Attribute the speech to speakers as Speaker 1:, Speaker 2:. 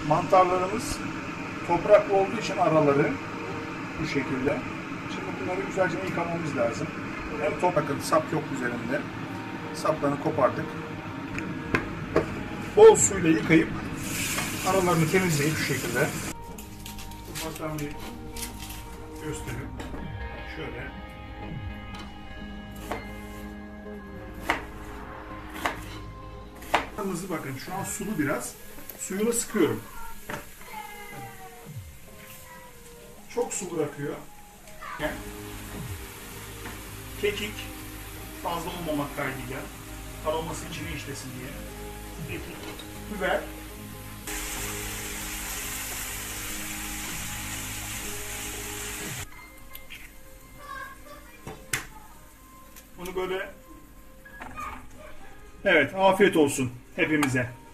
Speaker 1: Mantarlarımız topraklı olduğu için araları bu şekilde. Şimdi bunları güzelce yıkamamız lazım. Hem bakın sap yok üzerinde. Saplarını kopardık. Bol suyla yıkayıp aralarını temizleyip şu şekilde. Ufaktan bir göstereyim. Şöyle. Bakın şu an sulu biraz. Suyunu sıkıyorum. Çok su bırakıyor. Yani kekik fazla olmamak kaydıyla aroması içine işlesin diye. Kekik, biber. Bunu böyle, evet, afiyet olsun hepimize.